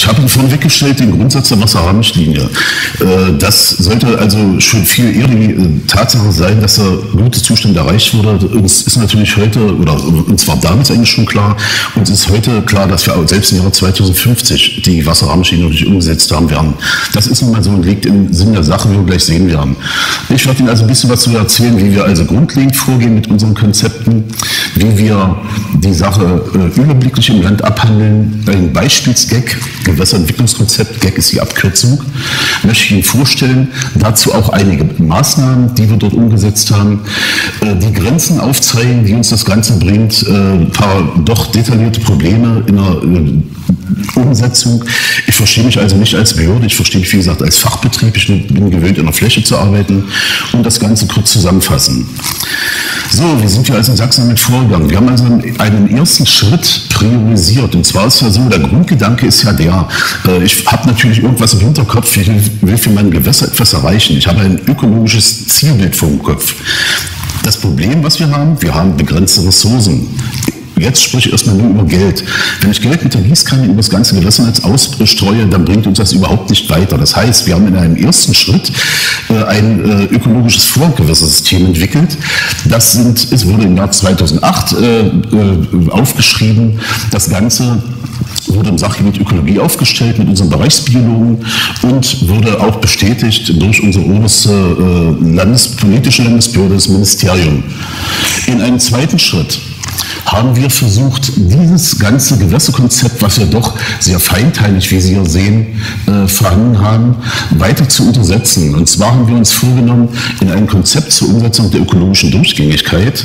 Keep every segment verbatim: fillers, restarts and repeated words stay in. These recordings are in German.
Ich habe vorhin weggestellt den Grundsatz der Wasserrahmenrichtlinie. Das sollte also schon viel eher die Tatsache sein, dass der gute Zustand erreicht wurde. Uns ist natürlich heute, oder uns war damals eigentlich schon klar, uns ist heute klar, dass wir selbst im Jahre zweitausendfünfzig die Wasserrahmenrichtlinie noch nicht umgesetzt haben werden. Das ist nun mal so und liegt im Sinn der Sache, wie wir gleich sehen werden. Ich werde Ihnen also ein bisschen was zu erzählen, wie wir also grundlegend vorgehen mit unseren Konzepten, wie wir die Sache äh, überblicklich im Land abhandeln. Ein Beispielsgag, Gewässerentwicklungskonzept, G E C ist die Abkürzung, möchte ich Ihnen vorstellen. Dazu auch einige Maßnahmen, die wir dort umgesetzt haben. Äh, die Grenzen aufzeigen, die uns das Ganze bringt. Äh, ein paar doch detaillierte Probleme in der äh, Umsetzung. Ich verstehe mich also nicht als Behörde, ich verstehe mich wie gesagt als Fachbetrieb. Ich bin gewöhnt, in der Fläche zu arbeiten und das Ganze kurz zusammenfassen. So, wie sind wir also in Sachsen damit vorgegangen? Wir haben also einen ersten Schritt priorisiert. Und zwar ist ja so, der Grundgedanke ist ja der, äh, ich habe natürlich irgendwas im Hinterkopf, ich will für mein Gewässer etwas erreichen. Ich habe ein ökologisches Zielbild vor dem Kopf. Das Problem, was wir haben, wir haben begrenzte Ressourcen. Jetzt spreche ich erstmal nur über Geld. Wenn ich Geld mit der Gießkanne über das ganze Gewässernetz ausstreue, dann bringt uns das überhaupt nicht weiter. Das heißt, wir haben in einem ersten Schritt äh, ein äh, ökologisches Vorgewässersystem entwickelt. Das sind, es wurde im Jahr zweitausendacht äh, äh, aufgeschrieben. Das Ganze wurde im Sachgebiet Ökologie aufgestellt mit unseren Bereichsbiologen und wurde auch bestätigt durch unsere oberste äh, landespolitische Landesbehörde, das Ministerium. In einem zweiten Schritt haben wir versucht, dieses ganze Gewässerkonzept, was wir doch sehr feinteilig, wie Sie hier sehen, äh, vorhanden haben, weiter zu untersetzen. Und zwar haben wir uns vorgenommen, in einem Konzept zur Umsetzung der ökologischen Durchgängigkeit,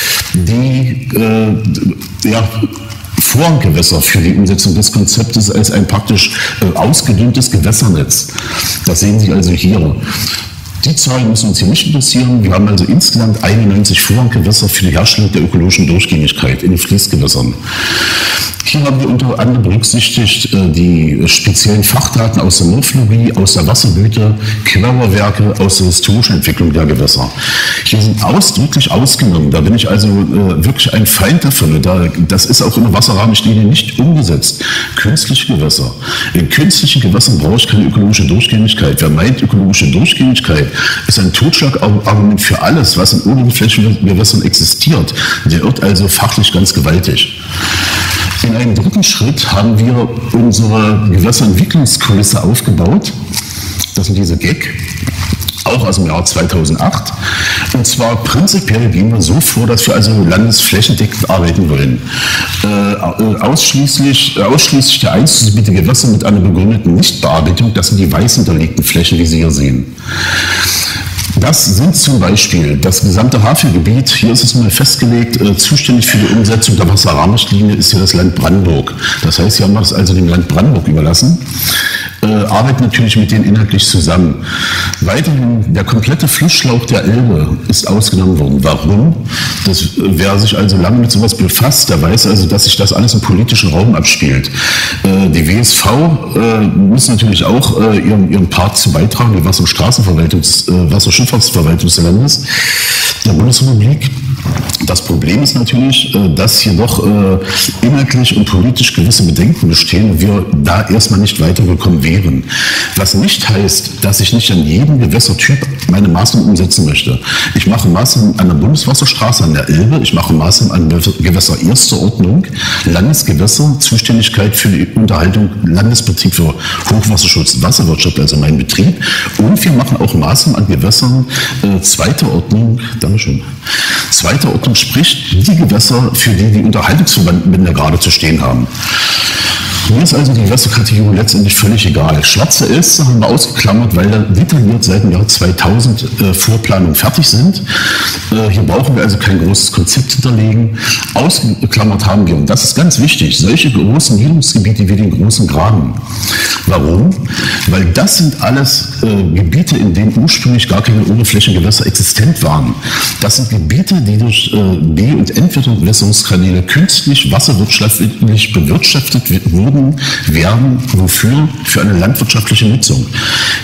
die äh, ja, Vorgewässer für die Umsetzung des Konzeptes als ein praktisch äh, ausgedünntes Gewässernetz. Das sehen Sie also hier. Die Zahlen müssen uns hier nicht interessieren. Wir haben also insgesamt einundneunzig Vorrangewässer für die Herstellung der ökologischen Durchgängigkeit in den Fließgewässern. Hier haben wir unter anderem berücksichtigt äh, die speziellen Fachdaten aus der Morphologie, aus der Wassergüte, Quellerwerke, aus der historischen Entwicklung der Gewässer. Hier sind ausdrücklich ausgenommen, da bin ich also äh, wirklich ein Feind davon. Da, das ist auch in der Wasserrahmenrichtlinie nicht umgesetzt. Künstliche Gewässer. In künstlichen Gewässern brauche ich keine ökologische Durchgängigkeit. Wer meint, ökologische Durchgängigkeit ist ein Totschlagargument für alles, was in Oberflächengewässern existiert. Der irrt also fachlich ganz gewaltig. In einem dritten Schritt haben wir unsere Gewässerentwicklungskulisse aufgebaut. Das sind diese G E C, auch aus dem Jahr zweitausendacht. Und zwar prinzipiell gehen wir so vor, dass wir also landesflächendeckend arbeiten wollen. Äh, ausschließlich, ausschließlich der einzugebiete Gewässer mit einer begründeten Nichtbearbeitung, das sind die weiß hinterlegten Flächen, wie Sie hier sehen. Das sind zum Beispiel das gesamte Havelgebiet, hier ist es mal festgelegt, äh, zuständig für die Umsetzung der Wasserrahmenrichtlinie ist hier das Land Brandenburg. Das heißt, hier haben wir es also dem Land Brandenburg überlassen. Äh, arbeiten natürlich mit denen inhaltlich zusammen. Weiterhin, der komplette Flussschlauch der Elbe ist ausgenommen worden. Warum? Das, äh, wer sich also lange mit sowas befasst, der weiß also, dass sich das alles im politischen Raum abspielt. Äh, die W S V äh, muss natürlich auch äh, ihren, ihren Part zu beitragen, die Wasser- und Straßenverwaltungs-, äh, Wasserschifffahrtsverwaltung des Landes der Bundesrepublik. Das Problem ist natürlich, dass hier doch inhaltlich und politisch gewisse Bedenken bestehen und wir da erstmal nicht weitergekommen wären. Was nicht heißt, dass ich nicht an jedem Gewässertyp meine Maßnahmen umsetzen möchte. Ich mache Maßnahmen an der Bundeswasserstraße an der Elbe, ich mache Maßnahmen an Gewässer erster Ordnung, Landesgewässer, Zuständigkeit für die Unterhaltung, Landesbetrieb für Hochwasserschutz und Wasserwirtschaft, also mein Betrieb. Und wir machen auch Maßnahmen an Gewässern äh, zweiter Ordnung, Dankeschön, zweiter Ordnung, sprich die Gewässer, für die die Unterhaltungsverbände gerade zu stehen haben. Mir ist also die Gewässerkategorie letztendlich völlig egal. Schwarze Elster haben wir ausgeklammert, weil da detailliert seit dem Jahr zweitausend äh, Vorplanungen fertig sind. Äh, hier brauchen wir also kein großes Konzept hinterlegen. Ausgeklammert haben wir, und das ist ganz wichtig, solche großen Niederungsgebiete wie den Großen Graben. Warum? Weil das sind alles äh, Gebiete, in denen ursprünglich gar keine Oberflächengewässer existent waren. Das sind Gebiete, die durch äh, B- und Entwässerungskanäle künstlich wasserwirtschaftlich bewirtschaftet wurden, werden, wofür? Für eine landwirtschaftliche Nutzung.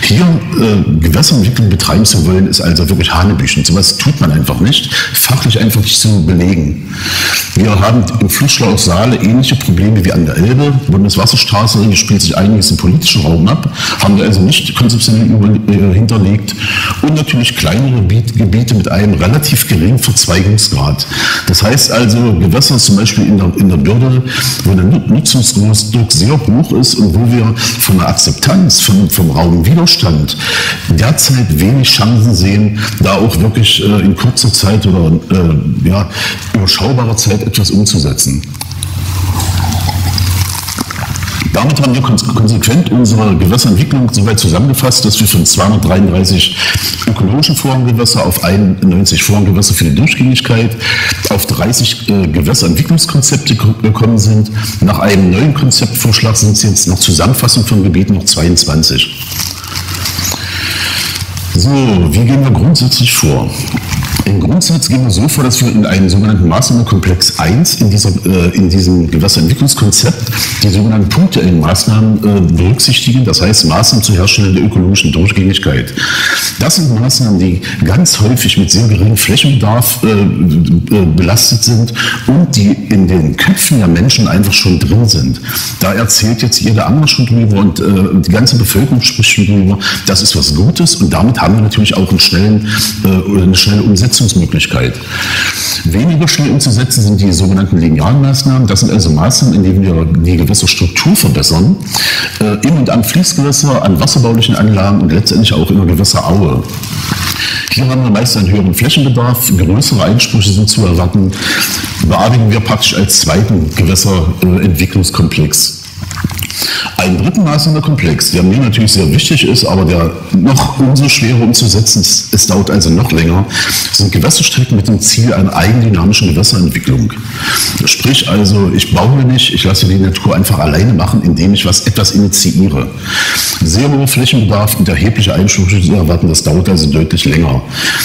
Hier äh, Gewässerentwicklung betreiben zu wollen, ist also wirklich Hanebüchen. Sowas tut man einfach nicht, fachlich einfach nicht zu belegen. Wir haben im Flussschlauch Saale ähnliche Probleme wie an der Elbe. Bundeswasserstraße, hier spielt sich einiges im politischen Raum ab, haben wir also nicht konzeptionell über, äh, hinterlegt. Und natürlich kleinere Gebiete mit einem relativ geringen Verzweigungsgrad. Das heißt also, Gewässer zum Beispiel in der, in der Bürde, wo der Nutzungsdruck sehr hoch ist und wo wir von der Akzeptanz, von, vom Raumwiderstand derzeit wenig Chancen sehen, da auch wirklich äh, in kurzer Zeit oder äh, ja, überschaubarer Zeit etwas umzusetzen. Damit haben wir konsequent unsere Gewässerentwicklung soweit zusammengefasst, dass wir von zweihundertdreiunddreißig ökologischen Vorrangewässer auf einundneunzig Vorranggewässer für die Durchgängigkeit auf dreißig äh, Gewässerentwicklungskonzepte gekommen sind. Nach einem neuen Konzeptvorschlag sind es jetzt nach Zusammenfassung von Gebieten noch zweiundzwanzig. So, wie gehen wir grundsätzlich vor? Im Grundsatz gehen wir so vor, dass wir in einem sogenannten Maßnahmenkomplex eins in, dieser, äh, in diesem Gewässerentwicklungskonzept die sogenannten punktuellen Maßnahmen äh, berücksichtigen, das heißt Maßnahmen zur Herstellung der ökologischen Durchgängigkeit. Das sind Maßnahmen, die ganz häufig mit sehr geringem Flächenbedarf äh, äh, belastet sind und die in den Köpfen der Menschen einfach schon drin sind. Da erzählt jetzt jeder andere schon drüber und äh, die ganze Bevölkerung spricht schon drüber. Das ist was Gutes und damit haben wir natürlich auch einen schnellen, äh, eine schnelle Umsetzungsmöglichkeit. Weniger schnell umzusetzen sind die sogenannten linearen Maßnahmen. Das sind also Maßnahmen, in denen wir die Gewässerstruktur verbessern, äh, in und am Fließgewässer, an wasserbaulichen Anlagen und letztendlich auch in der Gewässeraue. Hier haben wir meist einen höheren Flächenbedarf, größere Einsprüche sind zu erwarten, bearbeiten wir praktisch als zweiten Gewässerentwicklungskomplex. Einen dritten Maßnahmenkomplex, der mir natürlich sehr wichtig ist, aber der noch umso schwerer umzusetzen ist, es dauert also noch länger, sind Gewässerstrecken mit dem Ziel einer eigendynamischen Gewässerentwicklung. Sprich also, ich baue nicht, ich lasse die Natur einfach alleine machen, indem ich was, etwas initiiere. Sehr hoher Flächenbedarf und erhebliche Einsprüche zu erwarten, das dauert also deutlich länger.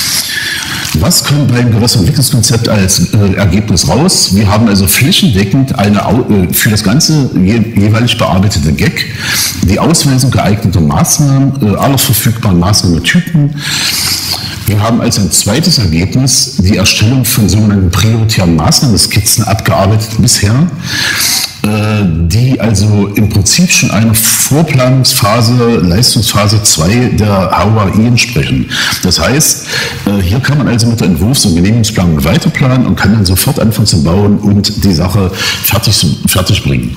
Was kommt beim Gewässerentwicklungskonzept als äh, Ergebnis raus? Wir haben also flächendeckend eine, äh, für das ganze je, jeweilig bearbeitete G E C die Ausweisung geeigneter Maßnahmen, äh, aller verfügbaren Maßnahmentypen. Wir haben als ein zweites Ergebnis die Erstellung von sogenannten prioritären Maßnahmenskizzen abgearbeitet bisher, die also im Prinzip schon einer Vorplanungsphase, Leistungsphase zwei der H U A I entsprechen. Das heißt, hier kann man also mit der Entwurfs- und Genehmigungsplanung weiterplanen und kann dann sofort anfangen zu bauen und die Sache fertig, fertig bringen.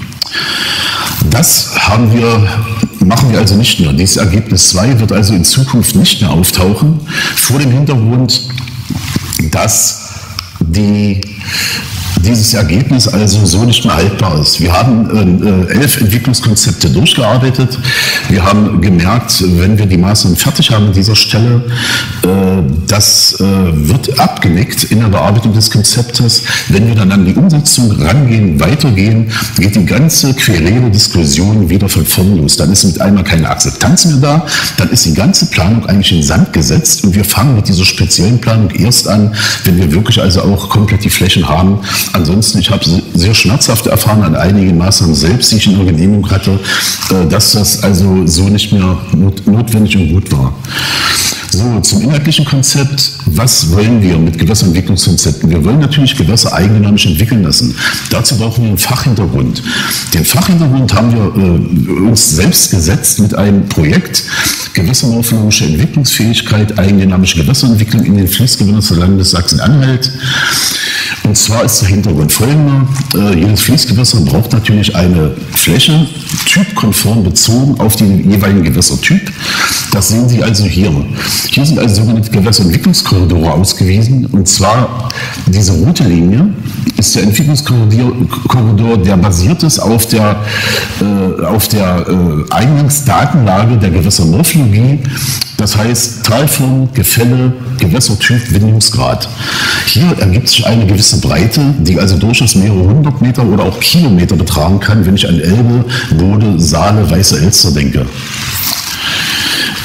Das haben wir, machen wir also nicht mehr. Dieses Ergebnis zwei wird also in Zukunft nicht mehr auftauchen, vor dem Hintergrund, dass die dieses Ergebnis also so nicht mehr haltbar ist. Wir haben äh, elf Entwicklungskonzepte durchgearbeitet. Wir haben gemerkt, wenn wir die Maßnahmen fertig haben an dieser Stelle, äh, das äh, wird abgenickt in der Bearbeitung des Konzeptes. Wenn wir dann an die Umsetzung rangehen, weitergehen, geht die ganze querele Diskussion wieder von vorn los. Dann ist mit einmal keine Akzeptanz mehr da, dann ist die ganze Planung eigentlich in den Sand gesetzt und wir fangen mit dieser speziellen Planung erst an, wenn wir wirklich also auch komplett die Flächen haben. Ansonsten, ich habe sehr schmerzhafte Erfahrungen an einigen Maßnahmen selbst, die ich in der Genehmigung hatte, dass das also so nicht mehr notwendig und gut war. So, zum inhaltlichen Konzept. Was wollen wir mit Gewässerentwicklungskonzepten? Wir wollen natürlich Gewässer eigendynamisch entwickeln lassen. Dazu brauchen wir einen Fachhintergrund. Den Fachhintergrund haben wir äh, uns selbst gesetzt mit einem Projekt Gewässermorphologische Entwicklungsfähigkeit, eigendynamische Gewässerentwicklung in den Fließgewässern des Landes Sachsen-Anhalt. Und zwar ist der Hintergrund folgender. Äh, jedes Fließgewässer braucht natürlich eine Fläche, typkonform bezogen auf den jeweiligen Gewässertyp. Das sehen Sie also hier. Hier sind also sogenannte Gewässerentwicklungskorridore ausgewiesen. Und zwar diese rote Linie ist der Entwicklungskorridor, der basiert ist auf der, äh, auf der äh, Eingangsdatenlage der Gewässermorphologie. Das heißt Talform, Gefälle, Gewässertyp, Windungsgrad. Hier ergibt sich eine gewisse Breite, die also durchaus mehrere hundert Meter oder auch Kilometer betragen kann, wenn ich an Elbe, Bode, Saale, Weiße Elster denke.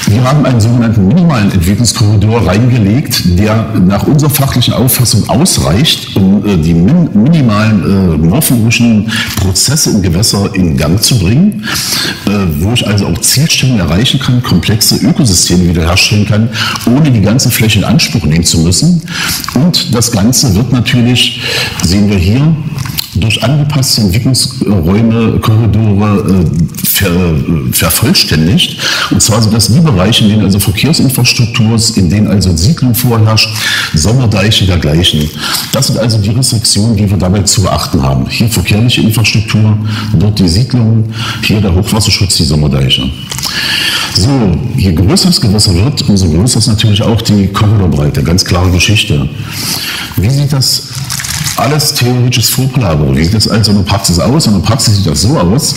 Wir haben einen sogenannten minimalen Entwicklungskorridor reingelegt, der nach unserer fachlichen Auffassung ausreicht, um äh, die min minimalen äh, morphologischen Prozesse im Gewässer in Gang zu bringen, äh, wo ich also auch Zielstellungen erreichen kann, komplexe Ökosysteme wiederherstellen kann, ohne die ganze Fläche in Anspruch nehmen zu müssen. Und das Ganze wird natürlich, sehen wir hier, durch angepasste Entwicklungsräume, Korridore äh, ver, äh, vervollständigt. Und zwar sind das die Bereiche, in denen also Verkehrsinfrastruktur ist, in denen also Siedlung vorherrscht, Sommerdeiche dergleichen. Das sind also die Restriktionen, die wir dabei zu beachten haben. Hier verkehrliche Infrastruktur, dort die Siedlung, hier der Hochwasserschutz, die Sommerdeiche. So, je größer das Gewässer wird, umso größer ist natürlich auch die Korridorbreite, ganz klare Geschichte. Wie sieht das alles theoretisches Vorplanung? Wie sieht das also in der Praxis aus? In der Praxis sieht das so aus.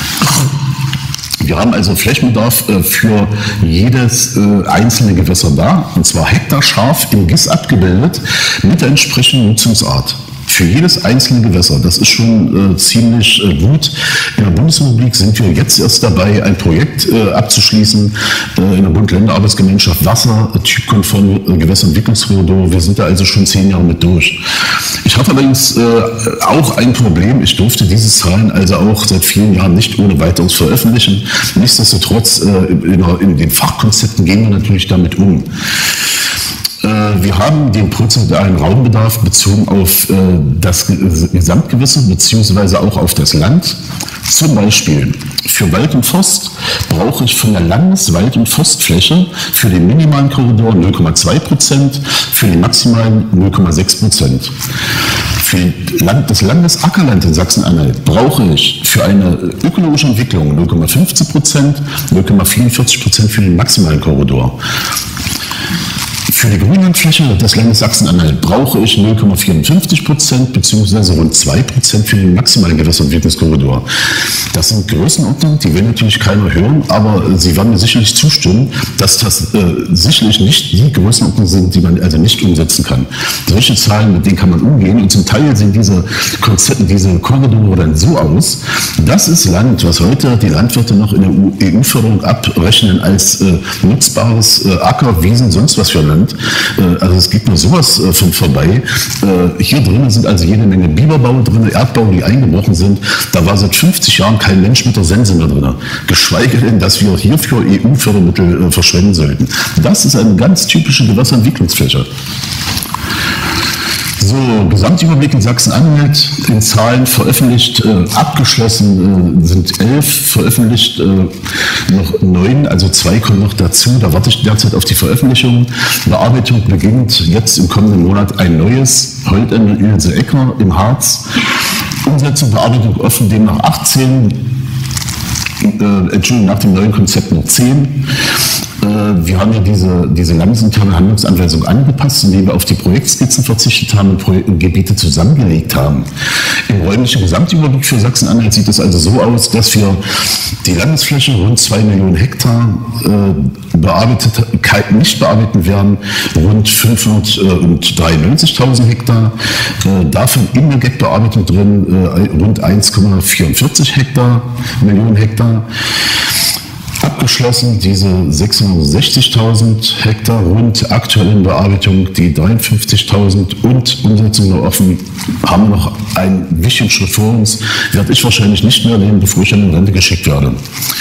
Wir haben also Flächenbedarf äh, für jedes äh, einzelne Gewässer da, und zwar hektarscharf im G I S abgebildet mit der entsprechenden Nutzungsart. Für jedes einzelne Gewässer. Das ist schon äh, ziemlich äh, gut. In der Bundesrepublik sind wir jetzt erst dabei, ein Projekt äh, abzuschließen äh, in der Bund-Länder-Arbeitsgemeinschaft Wasser, äh, typkonform äh, Gewässerentwicklungskorridor. Wir sind da also schon zehn Jahre mit durch. Ich habe allerdings äh, auch ein Problem. Ich durfte diese Zahlen also auch seit vielen Jahren nicht ohne weiteres veröffentlichen. Nichtsdestotrotz, äh, in, in den Fachkonzepten gehen wir natürlich damit um. Wir haben den prozentualen Raumbedarf bezogen auf äh, das Gesamtgewässer beziehungsweise auch auf das Land. Zum Beispiel für Wald und Forst brauche ich von der Landeswald- und Forstfläche für den minimalen Korridor null Komma zwei Prozent, für den maximalen null Komma sechs Prozent. Für das Landesackerland in Sachsen-Anhalt brauche ich für eine ökologische Entwicklung null Komma fünfzehn Prozent, null Komma vierundvierzig Prozent für den maximalen Korridor. Für die Grünlandfläche des Landes Sachsen-Anhalt brauche ich null Komma vierundfünfzig Prozent bzw. rund zwei Prozent für den maximalen Gewässerentwicklungskorridor. Das sind Größenordnungen, die will natürlich keiner hören, aber Sie werden mir sicherlich zustimmen, dass das äh, sicherlich nicht die Größenordnungen sind, die man also nicht umsetzen kann. Solche Zahlen, mit denen kann man umgehen, und zum Teil sehen diese Konzepte, diese Korridore dann so aus. Das ist Land, was heute die Landwirte noch in der E U-Förderung abrechnen als äh, nutzbares äh, Acker, Wiesen, sonst was für Land. Also es geht nur sowas von vorbei. Hier drin sind also jede Menge Biberbau drin, Erdbau, die eingebrochen sind. Da war seit fünfzig Jahren kein Mensch mit der Sense mehr drin. Geschweige denn, dass wir hierfür E U-Fördermittel verschwenden sollten. Das ist eine ganz typische Gewässerentwicklungsfläche. So, Gesamtüberblick in Sachsen-Anhalt, in Zahlen veröffentlicht, äh, abgeschlossen äh, sind elf, veröffentlicht äh, noch neun, also zwei kommen noch dazu. Da warte ich derzeit auf die Veröffentlichung. Bearbeitung beginnt jetzt im kommenden Monat ein neues, Holtende Ilse Ecker im Harz. Umsetzung, Bearbeitung offen, demnach achtzehn. Äh, Entschuldigung, nach dem neuen Konzept noch zehn. Äh, wir haben ja diese, diese landesinterne Handlungsanweisung angepasst, indem wir auf die Projektskizzen verzichtet haben und Pro Gebiete zusammengelegt haben. Im räumlichen Gesamtüberblick für Sachsen-Anhalt sieht es also so aus, dass wir die Landesfläche, rund zwei Millionen Hektar, äh, bearbeitet, nicht bearbeiten werden, rund fünfhundertdreiundneunzigtausend Hektar. Äh, davon in der G E C-Bearbeitung drin äh, rund eins Komma vierundvierzig Hektar, Millionen Hektar. Abgeschlossen diese sechshundertsechzigtausend Hektar, rund aktuell in Bearbeitung die dreiundfünfzigtausend, und Umsetzung noch offen. Haben wir noch einen wichtigen Schritt vor uns, werde ich wahrscheinlich nicht mehr nehmen, bevor ich an die Rente geschickt werde.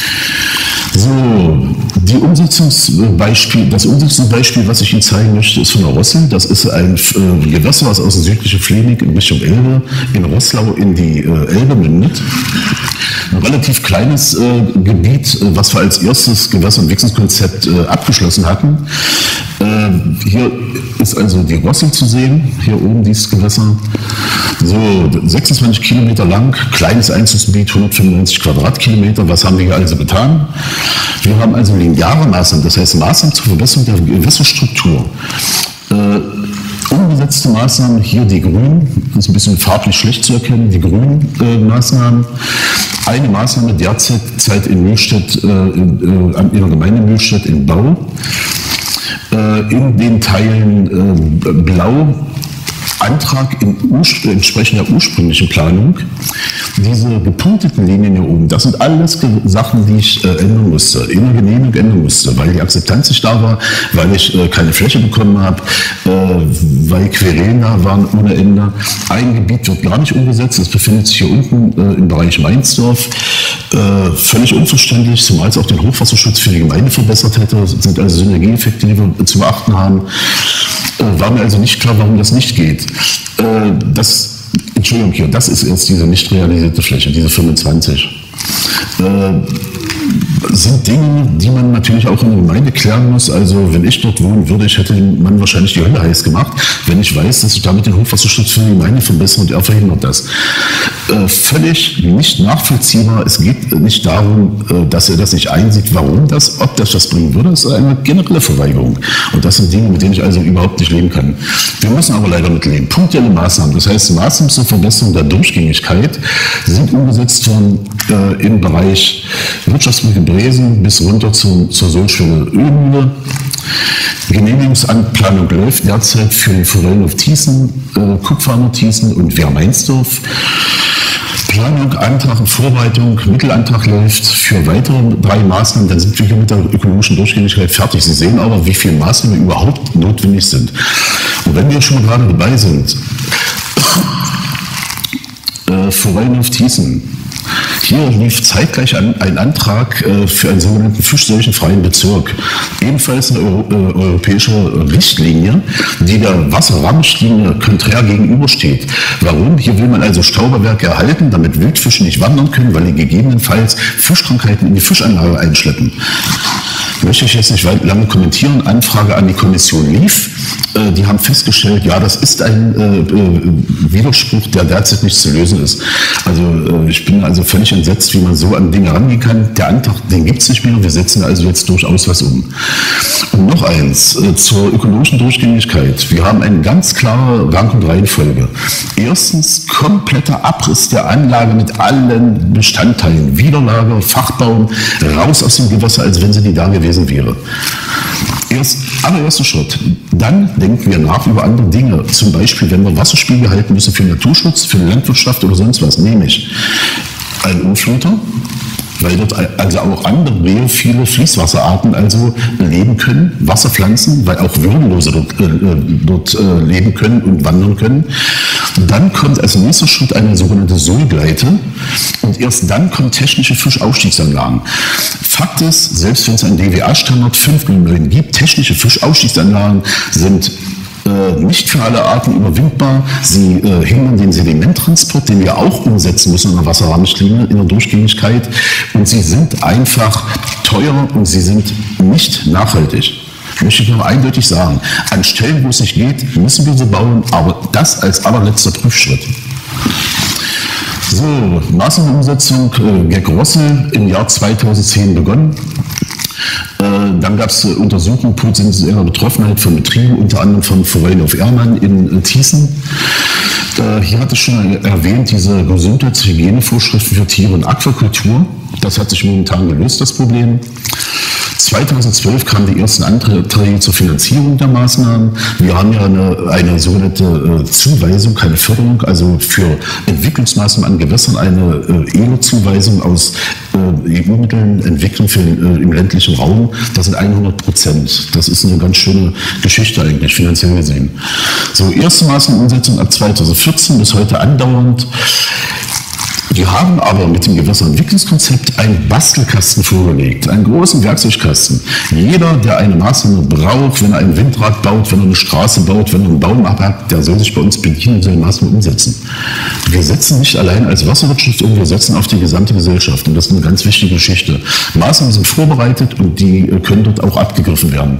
So, die Umsetzungsbeispiel, das Umsetzungsbeispiel, was ich Ihnen zeigen möchte, ist von der Rossel. Das ist ein äh, Gewässer, was aus der südlichen Fläming in Richtung Elbe, in Roßlau in die äh, Elbe mündet. Ein relativ kleines äh, Gebiet, äh, was wir als erstes Gewässerentwicklungskonzept äh, abgeschlossen hatten. Äh, hier ist also die Rossel zu sehen, hier oben dieses Gewässer. So, sechsundzwanzig Kilometer lang, kleines Einzugsgebiet, hundertfünfundneunzig Quadratkilometer. Was haben wir hier also getan? Wir haben also lineare Maßnahmen, das heißt Maßnahmen zur Verbesserung der Gewässerstruktur. Äh, umgesetzte Maßnahmen, hier die grünen, das ist ein bisschen farblich schlecht zu erkennen, die grünen äh, Maßnahmen. Eine Maßnahme derzeit in Mühlstedt, äh, in, äh, in der Gemeinde Mühlstedt in Bau. Äh, in den Teilen äh, blau Antrag in entsprechend der ursprünglichen Planung. Diese gepunkteten Linien hier oben, das sind alles Sachen, die ich äh, ändern musste, in der Genehmigung ändern musste, weil die Akzeptanz nicht da war, weil ich äh, keine Fläche bekommen habe, äh, weil Querelen da waren ohne Ende. Ein Gebiet wird gar nicht umgesetzt, das befindet sich hier unten äh, im Bereich Mainzdorf. Äh, völlig unverständlich, zumal es auch den Hochwasserschutz für die Gemeinde verbessert hätte, sind also Synergieeffekte, die wir zu beachten haben. Äh, war mir also nicht klar, warum das nicht geht. Äh, das Entschuldigung, hier, das ist jetzt diese nicht realisierte Fläche, diese fünfundzwanzig. Äh, sind Dinge, die man natürlich auch in der Gemeinde klären muss. Also wenn ich dort wohnen würde, ich hätte man wahrscheinlich die Hölle heiß gemacht, wenn ich weiß, dass ich damit den Hochwasserschutz für die Gemeinde verbessere und er verhindert das. Äh, völlig nicht nachvollziehbar. Es geht nicht darum, äh, dass er das nicht einsieht, warum das, ob das was bringen würde. Es ist eine generelle Verweigerung. Und das sind Dinge, mit denen ich also überhaupt nicht leben kann. Wir müssen aber leider mit leben. Punktuelle Maßnahmen, das heißt Maßnahmen zur Verbesserung der Durchgängigkeit, sind umgesetzt worden äh, im Bereich Wirtschaftsbrücke Bresen bis runter zu, zur Solschwelle Ölmühle. Genehmigungsplanung läuft derzeit für die Forellenhof Thießen, äh, Kupferner Thießen und Wehr-Mainzdorf. Planung, Antrag und Vorbereitung, Mittelantrag läuft für weitere drei Maßnahmen, dann sind wir hier mit der ökologischen Durchgängigkeit fertig. Sie sehen aber, wie viele Maßnahmen überhaupt notwendig sind. Und wenn wir schon gerade dabei sind, äh, Forellenhof Thießen. Hier lief zeitgleich an, ein Antrag äh, für einen sogenannten fischseuchenfreien Bezirk. Ebenfalls eine Euro, äh, europäische Richtlinie, die der Wasserrahmenrichtlinie konträr gegenübersteht. Warum? Hier will man also Stauberwerke erhalten, damit Wildfische nicht wandern können, weil die gegebenenfalls Fischkrankheiten in die Fischanlage einschleppen. Möchte ich jetzt nicht lange kommentieren. Anfrage an die Kommission lief. Äh, die haben festgestellt, ja, das ist ein äh, äh, Widerspruch, der derzeit nicht zu lösen ist. Also äh, ich bin also völlig entsetzt, wie man so an Dinge rangehen kann. Der Antrag, den gibt es nicht mehr. Wir setzen also jetzt durchaus was um. Und noch eins äh, zur ökologischen Durchgängigkeit. Wir haben eine ganz klare Rang- und Reihenfolge. Erstens kompletter Abriss der Anlage mit allen Bestandteilen. Widerlager, Fachbaum, raus aus dem Gewässer, als wenn sie nie da gewesen wäre. Erst, allererster Schritt. Dann denken wir nach über andere Dinge. Zum Beispiel, wenn wir Wasserspiegel halten müssen für Naturschutz, für Landwirtschaft oder sonst was, nämlich ein Umfluter, weil dort also auch andere viele Fließwasserarten also leben können, Wasserpflanzen, weil auch Würmlose dort, äh, dort äh, leben können und wandern können. Dann kommt als nächster Schritt eine sogenannte Sohlgleite und erst dann kommen technische Fischausstiegsanlagen. Fakt ist, selbst wenn es einen D W A-Standard fünf null neun gibt, technische Fischausstiegsanlagen sind äh, nicht für alle Arten überwindbar. Sie äh, hindern den Sedimenttransport, den wir auch umsetzen müssen in der Wasserrahmenrichtlinie, in der Durchgängigkeit. Und sie sind einfach teuer und sie sind nicht nachhaltig. Möchte ich noch eindeutig sagen. An Stellen, wo es nicht geht, müssen wir sie bauen, aber das als allerletzter Prüfschritt. So, Maßnahmenumsetzung, äh, G E C Rossel im Jahr zweitausendzehn begonnen. Äh, dann gab es äh, Untersuchungen potenzieller Betroffenheit von Betrieben, unter anderem von Forellenhof Ehrmann in äh, Thießen. Äh, hier hatte ich schon erwähnt, diese Gesundheits- und Hygienevorschriften für Tiere und Aquakultur. Das hat sich momentan gelöst, das Problem. zweitausendzwölf kamen die ersten Anträge zur Finanzierung der Maßnahmen. Wir haben ja eine, eine sogenannte äh, Zuweisung, keine Förderung, also für Entwicklungsmaßnahmen an Gewässern eine äh, E L O-Zuweisung aus äh, E U-Mitteln, Entwicklung für, äh, im ländlichen Raum. Das sind hundert Prozent. Das ist eine ganz schöne Geschichte eigentlich, finanziell gesehen. So, erste Maßnahmenumsetzung ab zweitausendvierzehn bis heute andauernd. Wir haben aber mit dem Gewässerentwicklungskonzept einen Bastelkasten vorgelegt, einen großen Werkzeugkasten. Jeder, der eine Maßnahme braucht, wenn er ein Windrad baut, wenn er eine Straße baut, wenn er einen Baum abhackt, der soll sich bei uns bedienen und seine Maßnahmen umsetzen. Wir setzen nicht allein als Wasserwirtschaft um, wir setzen auf die gesamte Gesellschaft. Und das ist eine ganz wichtige Geschichte. Maßnahmen sind vorbereitet und die können dort auch abgegriffen werden.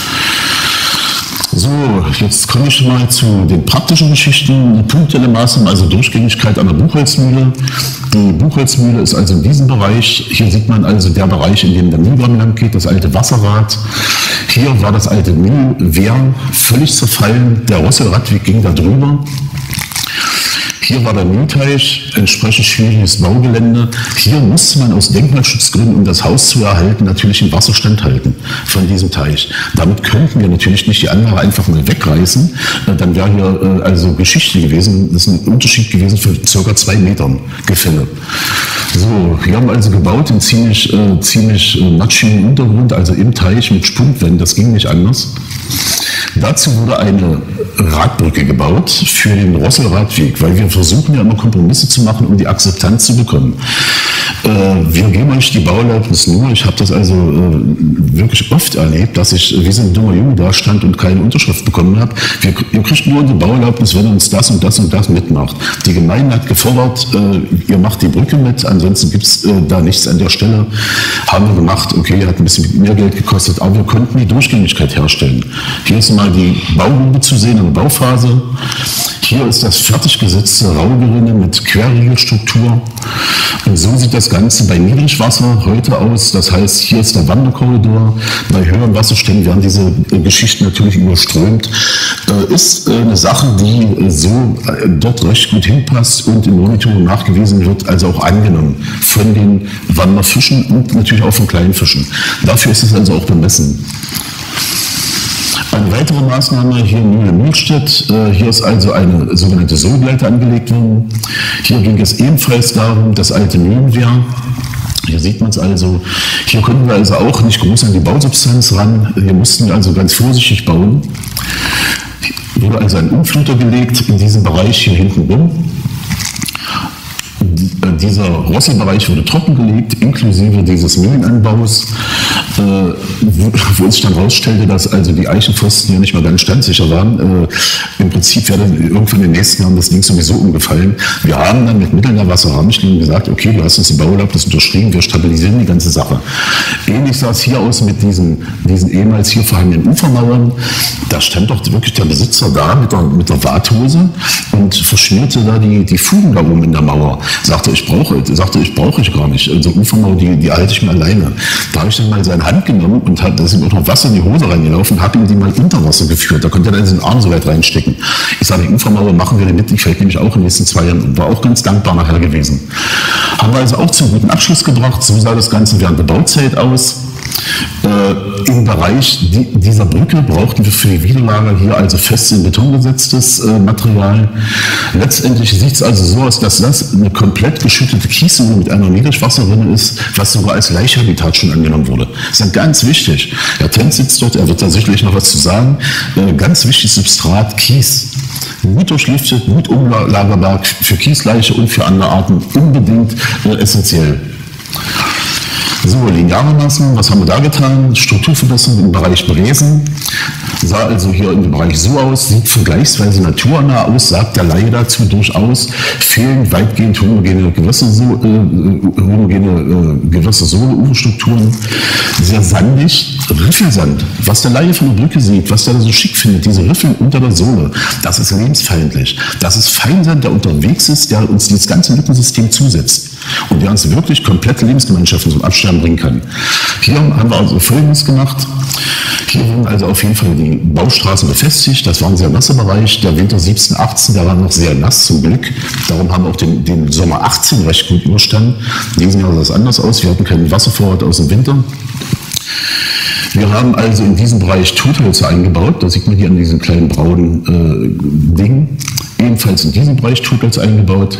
So, jetzt komme ich mal zu den praktischen Geschichten. Die punktuelle Maßnahmen, also Durchgängigkeit an der Buchholzmühle. Die Buchholzmühle ist also in diesem Bereich. Hier sieht man also der Bereich, in dem der Mühlgraben lang geht, das alte Wasserrad. Hier war das alte Mühlwehr völlig zerfallen. Der Rosselradweg ging da drüber. Hier war der Mühlteich, entsprechend schwieriges Baugelände. Hier musste man aus Denkmalschutzgründen, um das Haus zu erhalten, natürlich den Wasserstand halten von diesem Teich. Damit könnten wir natürlich nicht die Anlage einfach mal wegreißen. Dann wäre hier also Geschichte gewesen. Das ist ein Unterschied gewesen von circa zwei Metern Gefälle. So, wir haben also gebaut in ziemlich, äh, ziemlich äh, matschigen Untergrund, also im Teich mit Spundwänden. Das ging nicht anders. Dazu wurde eine Radbrücke gebaut für den Rosselradweg, weil wir versuchen ja immer Kompromisse zu machen, um die Akzeptanz zu bekommen. Äh, wir geben euch die Bauerlaubnis nur. Ich habe das also äh, wirklich oft erlebt, dass ich wie so ein dummer Junge da stand und keine Unterschrift bekommen habe. Wir, ihr kriegt nur die Bauerlaubnis, wenn ihr uns das und das und das mitmacht. Die Gemeinde hat gefordert, äh, ihr macht die Brücke mit, ansonsten gibt es äh, da nichts an der Stelle. Haben wir gemacht, okay, hat ein bisschen mehr Geld gekostet, aber wir konnten die Durchgängigkeit herstellen. Hier ist mal die Baugrube zu sehen in der Bauphase. Hier ist das fertig gesetzte Raugerinne mit Querriegelstruktur. Und so sieht das Ganze bei Niedrigwasser heute aus. Das heißt, hier ist der Wanderkorridor. Bei höheren Wasserständen werden diese Geschichten natürlich überströmt. Ist eine Sache, die so dort recht gut hinpasst und im Monitoring nachgewiesen wird, also auch angenommen von den Wanderfischen und natürlich auch von kleinen Fischen. Dafür ist es also auch bemessen. Eine weitere Maßnahme hier in Mühle-Mühlstedt. Hier ist also eine sogenannte Sohlgleite angelegt worden. Hier ging es ebenfalls darum, das alte Mühlenwehr. Hier sieht man es also. Hier konnten wir also auch nicht groß an die Bausubstanz ran. Hier mussten wir also ganz vorsichtig bauen. Hier wurde also ein Umfluter gelegt in diesem Bereich hier hinten rum. Dieser Rosselbereich wurde trockengelegt, inklusive dieses Mühlenanbaus, äh, wo, wo sich dann herausstellte, dass also die Eichenpfosten ja nicht mehr ganz standsicher waren. Äh, Im Prinzip wäre dann irgendwann in den nächsten Jahren das Ding sowieso umgefallen. Wir haben dann mit Mitteln der Wasserrahmenrichtlinie gesagt, okay, du hast uns die Bauerlaubnis unterschrieben, wir stabilisieren die ganze Sache. Ähnlich sah es hier aus mit diesen, diesen ehemals hier vorhandenen Ufermauern. Da stand doch wirklich der Besitzer da mit der, mit der Warthose und verschmierte da die, die Fugen da oben in der Mauer. Sagte, ich brauche, sagte, ich brauche ich gar nicht. Also Ufermauer, die, die halte ich mir alleine. Da habe ich dann mal seine Hand genommen und hat, da ist ihm auch noch Wasser in die Hose reingelaufen, habe ihm die mal unter Wasser geführt. Da konnte er dann seinen Arm so weit reinstecken. Ich sage, die Ufermauer machen wir mit, die fällt nämlich auch in den nächsten zwei Jahren und war auch ganz dankbar nachher gewesen. Haben wir also auch zum guten Abschluss gebracht. So sah das Ganze während der Bauzeit aus. Äh, Im Bereich die, dieser Brücke brauchten wir für die Widerlager hier also fest in Beton gesetztes äh, Material. Letztendlich sieht es also so aus, dass das eine komplett geschüttete Kiessohle mit einer Niedrigwasserrinne ist, was sogar als Laichhabitat schon angenommen wurde. Das ist ja ganz wichtig. Herr Tenz sitzt dort, er wird da sicherlich noch was zu sagen. Äh, ganz wichtig, Substrat, Kies. Gut durchlüftet, gut umlagerbar für Kiesleiche und für andere Arten unbedingt äh, essentiell. So, lineare Maßnahmen, was haben wir da getan? Strukturverbesserung im Bereich Bresen. Sah also hier im Bereich so aus, sieht vergleichsweise naturnah aus, sagt der Laie dazu durchaus. Fehlen weitgehend homogene Gewässersohle, äh, homogene äh, Gewässersohle, Uferstrukturen. Sehr sandig, Riffelsand. Was der Laie von der Brücke sieht, was der da so schick findet, diese Riffel unter der Sohle, das ist lebensfeindlich. Das ist Feinsand, der unterwegs ist, der uns dieses ganze Lückensystem zusetzt. Und der uns wirklich komplette Lebensgemeinschaften zum Absterben bringen kann. Hier haben wir also Folgendes gemacht. Hier wurden also auf jeden Fall die Baustraßen befestigt. Das war ein sehr nasser Bereich. Der Winter siebzehn, achtzehn, der war noch sehr nass zum Glück. Darum haben wir auch den, den Sommer achtzehn recht gut überstanden. In diesem Jahr sah es anders aus. Wir hatten keinen Wasservorrat aus dem Winter. Wir haben also in diesem Bereich Tothölzer eingebaut. Da sieht man hier an diesem kleinen braunen äh, Ding. Ebenfalls in diesem Bereich Totholz eingebaut.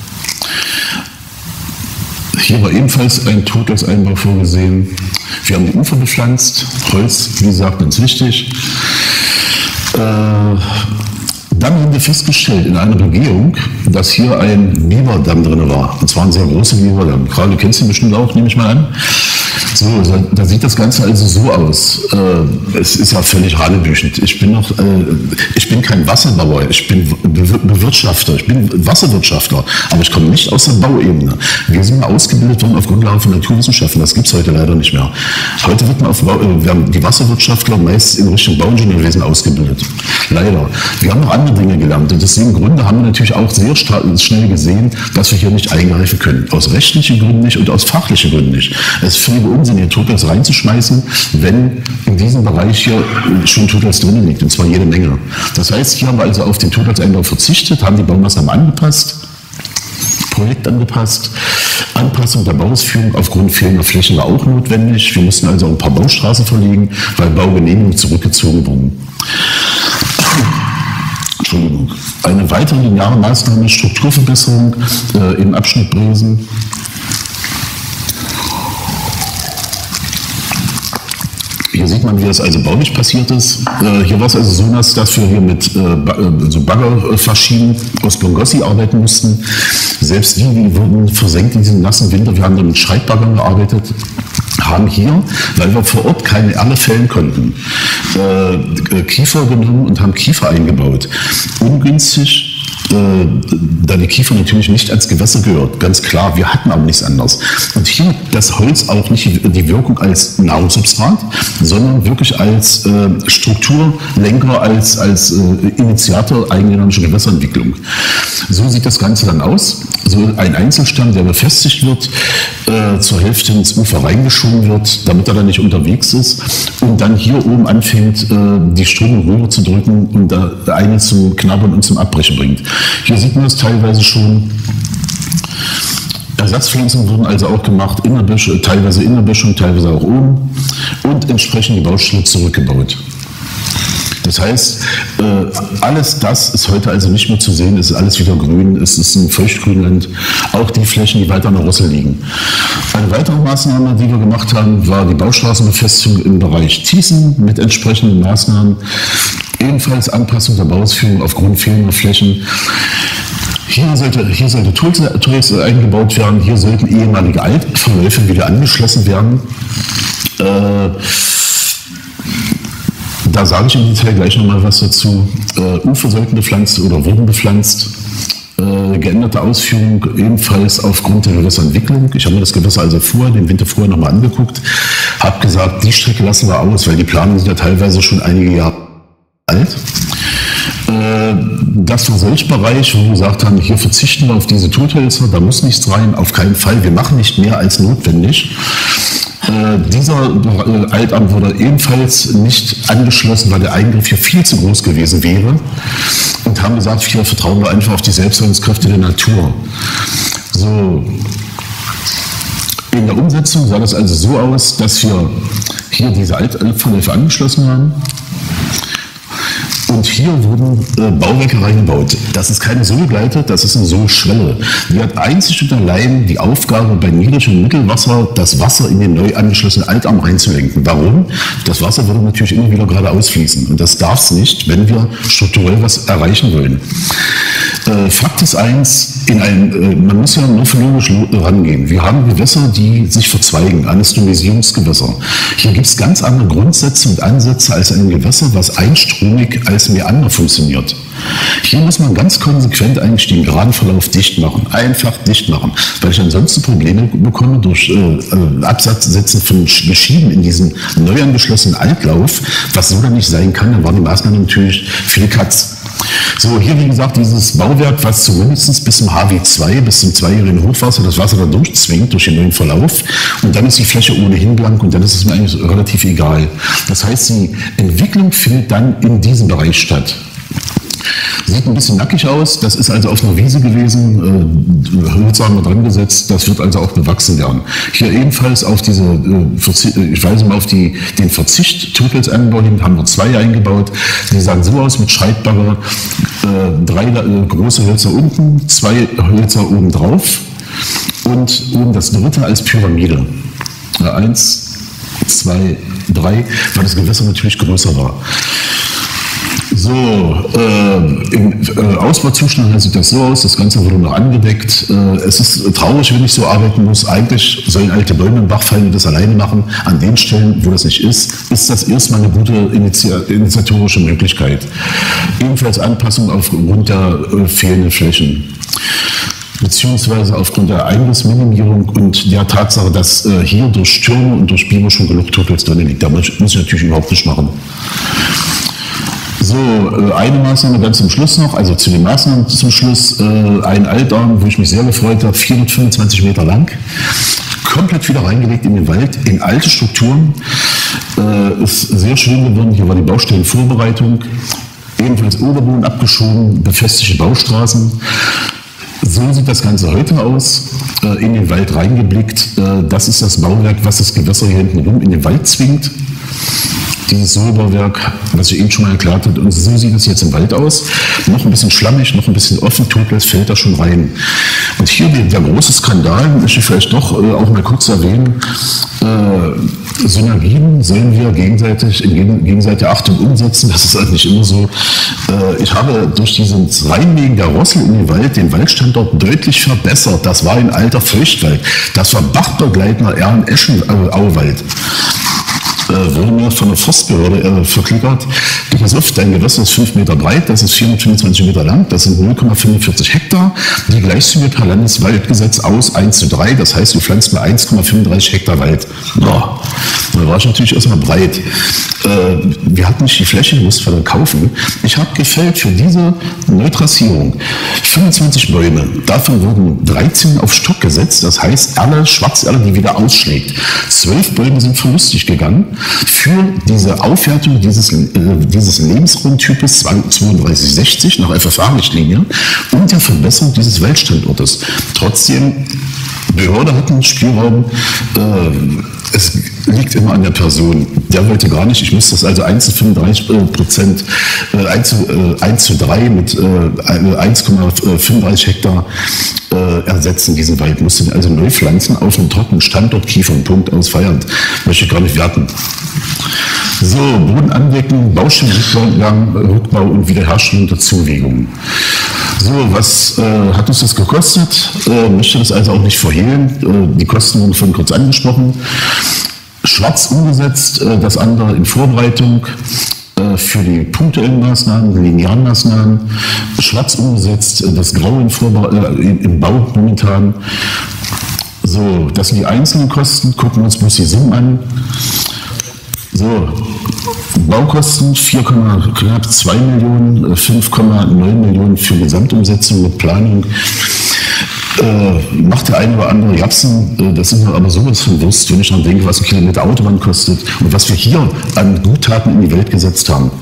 Hier war ebenfalls ein Totholzeinbau vorgesehen. Wir haben die Ufer bepflanzt. Holz, wie gesagt, ganz wichtig. Äh, dann haben wir festgestellt in einer Begehung, dass hier ein Biberdamm drin war. Und zwar ein sehr großer Biberdamm. Gerade, du kennst ihn bestimmt auch, nehme ich mal an. So, da sieht das Ganze also so aus. Äh, es ist ja völlig hanebüchend. Ich bin noch, äh, ich bin kein Wasserbauer, ich bin Be Bewirtschafter, ich bin Wasserwirtschaftler, aber ich komme nicht aus der Bauebene. Wir sind ausgebildet worden auf Grundlage von Naturwissenschaften, das gibt es heute leider nicht mehr. Heute wird man auf Bau, äh, wir haben die Wasserwirtschaftler meist in Richtung Bauingenieurwesen ausgebildet. Leider. Wir haben noch andere Dinge gelernt. Und aus diesem Grunde haben wir natürlich auch sehr schnell gesehen, dass wir hier nicht eingreifen können. Aus rechtlichen Gründen nicht und aus fachlichen Gründen nicht. Es ist völliger Unsinn, hier Totals reinzuschmeißen, wenn in diesem Bereich hier schon Totals drin liegt, und zwar jede Menge. Das heißt, hier haben wir also auf den Totals-Einbau verzichtet, haben die Baumaßnahmen angepasst, Projekt angepasst. Anpassung der Bauausführung aufgrund fehlender Flächen war auch notwendig. Wir mussten also ein paar Baustraßen verlegen, weil Baugenehmigungen zurückgezogen wurden. Entschuldigung. Eine weitere lineare Maßnahme ist Strukturverbesserung äh, im Abschnitt Bresen. Hier sieht man, wie das also baulich passiert ist. Äh, hier war es also so, dass wir hier mit äh, so Baggerfaschinen aus Bongossi arbeiten mussten. Selbst die, die wurden versenkt in diesem nassen Winter. Wir haben dann mit Schreibbaggern gearbeitet, haben hier, weil wir vor Ort keine Erle fällen konnten, äh, Kiefer genommen und haben Kiefer eingebaut. Ungünstig, äh, da die Kiefer natürlich nicht ans Gewässer gehört, ganz klar, wir hatten aber nichts anderes. Und hier das Holz auch nicht die Wirkung als Nahrungssubstrat, sondern wirklich als äh, Strukturlenker, als, als äh, Initiator eigendynamischer Gewässerentwicklung. So sieht das Ganze dann aus. So ein Einzelstamm, der befestigt wird, äh, zur Hälfte ins Ufer reingeschoben wird, damit er dann nicht unterwegs ist und dann hier oben anfängt, äh, die Strömung rüber zu drücken und da eine zum Knabbern und zum Abbrechen bringt. Hier sieht man das teilweise schon. Ersatzpflanzen wurden also auch gemacht, Innerböschung, teilweise Innerböschung, teilweise auch oben und entsprechend die Baustelle zurückgebaut. Das heißt, alles das ist heute also nicht mehr zu sehen, es ist alles wieder grün, es ist ein Feuchtgrünland, auch die Flächen, die weiter an der Rosse liegen. Eine weitere Maßnahme, die wir gemacht haben, war die Baustraßenbefestigung im Bereich Thießen mit entsprechenden Maßnahmen, ebenfalls Anpassung der Bauausführung aufgrund fehlender Flächen. Hier sollte, hier sollte Tools eingebaut werden, hier sollten ehemalige Altverläufe wieder angeschlossen werden. Äh, Da sage ich im Detail gleich nochmal was dazu. Äh, Ufer sollten bepflanzt oder wurden bepflanzt. Äh, geänderte Ausführung ebenfalls aufgrund der Gewässerentwicklung. Ich habe mir das Gewässer also vorher, den Winter vorher nochmal angeguckt, habe gesagt, die Strecke lassen wir aus, weil die Planungen sind ja teilweise schon einige Jahre alt. Äh, das war solch Bereich, wo wir gesagt haben, hier verzichten wir auf diese Tothölzer, da muss nichts rein, auf keinen Fall, wir machen nicht mehr als notwendig. Äh, dieser äh, Altamt wurde ebenfalls nicht angeschlossen, weil der Eingriff hier viel zu groß gewesen wäre und haben gesagt, hier vertrauen wir einfach auf die Selbstheilungskräfte der Natur. So. In der Umsetzung sah das also so aus, dass wir hier diese Altverläufe angeschlossen haben. Und hier wurden äh, Bauwerke reingebaut. Das ist keine Sohlgleite, das ist eine Sohlschwelle. Die hat einzig und allein die Aufgabe, bei Niedrig- und Mittelwasser das Wasser in den neu angeschlossenen Altarm reinzulenken. Warum? Das Wasser würde natürlich immer wieder geradeaus fließen. Und das darf es nicht, wenn wir strukturell was erreichen wollen. Äh, Fakt ist eins, in ein, äh, man muss ja morphologisch rangehen. Wir haben Gewässer, die sich verzweigen, Anastomisierungsgewässer. Hier gibt es ganz andere Grundsätze und Ansätze als ein Gewässer, was einstromig als Meander funktioniert. Hier muss man ganz konsequent eigentlich den geraden Verlauf dicht machen, einfach dicht machen, weil ich ansonsten Probleme bekomme durch äh, Absatzsetzen von Geschieden in diesem neu angeschlossenen Altlauf, was so dann nicht sein kann, dann waren die Maßnahmen natürlich viel Katz. So, hier wie gesagt dieses Bauwerk, was zumindest bis zum H W zwei, bis zum zweijährigen Hochwasser das Wasser da durchzwingt durch den neuen Verlauf und dann ist die Fläche ohnehin blank und dann ist es mir eigentlich relativ egal. Das heißt, die Entwicklung findet dann in diesem Bereich statt. Sieht ein bisschen nackig aus, das ist also auf einer Wiese gewesen, äh, Hölzer haben wir dran gesetzt, das wird also auch bewachsen werden. Hier ebenfalls auf diese, äh, ich weise mal auf die, den Verzicht Totholzanbau hin, haben wir zwei eingebaut, die sahen so aus mit Schreitbagger, äh, drei äh, große Hölzer unten, zwei Hölzer oben drauf und oben das dritte als Pyramide. Äh, eins, zwei, drei, weil das Gewässer natürlich größer war. So, äh, im äh, Ausbauzustand sieht das so aus, das Ganze wurde noch angedeckt. Äh, es ist traurig, wenn ich so arbeiten muss. Eigentlich sollen alte Bäume im Bach fallen und das alleine machen. An den Stellen, wo das nicht ist, ist das erstmal eine gute Initi initiatorische Möglichkeit. Ebenfalls Anpassung aufgrund der äh, fehlenden Flächen. beziehungsweise aufgrund der Einflussminimierung und der Tatsache, dass äh, hier durch Stürme und durch Biber schon genug Totholz drin liegt. Da muss ich natürlich überhaupt nicht machen. So, äh, eine Maßnahme ganz zum Schluss noch, also zu den Maßnahmen zum Schluss, äh, ein Altarm, wo ich mich sehr gefreut habe, vierhundertfünfundzwanzig Meter lang, komplett wieder reingelegt in den Wald, in alte Strukturen, äh, ist sehr schön geworden, hier war die Baustellenvorbereitung, ebenfalls Oberboden abgeschoben, befestigte Baustraßen. So sieht das Ganze heute aus, äh, in den Wald reingeblickt, äh, das ist das Bauwerk, was das Gewässer hier hinten rum in den Wald zwingt. Dieses Säuberwerk, was ich eben schon mal erklärt habe, und so sieht es jetzt im Wald aus. Noch ein bisschen schlammig, noch ein bisschen offen, Totholz fällt da schon rein. Und hier der, der große Skandal, möchte ich vielleicht doch äh, auch mal kurz erwähnen, äh, Synergien sollen wir gegenseitig, in gegenseitiger Achtung umsetzen, das ist eigentlich immer so. Äh, ich habe durch dieses Reinlegen der Rossel in den Wald den Waldstandort deutlich verbessert. Das war ein alter Feuchtwald, das war bachbegleitender Erlen-Eschen-Auwald. Äh, wurde mir von der Forstbehörde äh, verklickert. Du pass auf, dein Gewässer ist fünf Meter breit, das ist vierhundertfünfundzwanzig Meter lang, das sind null Komma fünfundvierzig Hektar. Die gleichst du mir per Landeswaldgesetz aus eins zu drei, das heißt, du pflanzt mir eins Komma fünfunddreißig Hektar Wald. Ja, da war ich natürlich erstmal breit. Äh, wir hatten nicht die Fläche, wir mussten wir dann kaufen. Ich habe gefällt für diese Neutrassierung fünfundzwanzig Bäume. Davon wurden dreizehn auf Stock gesetzt, das heißt, alle Schwarzerde, die wieder ausschlägt. Zwölf Bäume sind verlustig gegangen für diese Aufwertung dieses, äh, dieses Lebensraumtypes zweiunddreißig sechzig nach F F A-Richtlinie und der Verbesserung dieses Waldstandortes. Trotzdem, Behörde hat einen Spielraum, äh, es liegt immer an der Person. Der wollte gar nicht, ich musste das also eins zu fünfunddreißig Prozent, äh, eins, zu, äh, eins zu drei mit äh, eins Komma fünfunddreißig Hektar äh, ersetzen, diesen Wald. Musste den also neu pflanzen auf einem trockenen Standort, Kiefern, Punkt, aus Feiernd. Möchte ich gar nicht werten. So, Boden andecken, Baustellenrückgang, Rückbau und Wiederherstellung der Zuwägungen. So, was äh, hat uns das gekostet? Äh, möchte das also auch nicht verhehlen. Äh, die Kosten wurden vorhin kurz angesprochen. Schwarz umgesetzt, äh, das andere in Vorbereitung äh, für die punktuellen Maßnahmen, die linearen Maßnahmen. Schwarz umgesetzt, äh, das Grau in Vorbe- äh, im Bau momentan. So, das sind die einzelnen Kosten. Gucken wir uns bloß die Summen an. So, Baukosten vier Komma zwei Millionen, fünf Komma neun Millionen für Gesamtumsetzung mit Planung. Äh, macht der eine oder andere Japsen, äh, das sind wir aber sowas von Wurst, wenn ich dann denke, was ein Kilometer Autobahn kostet und was wir hier an Gutaten in die Welt gesetzt haben.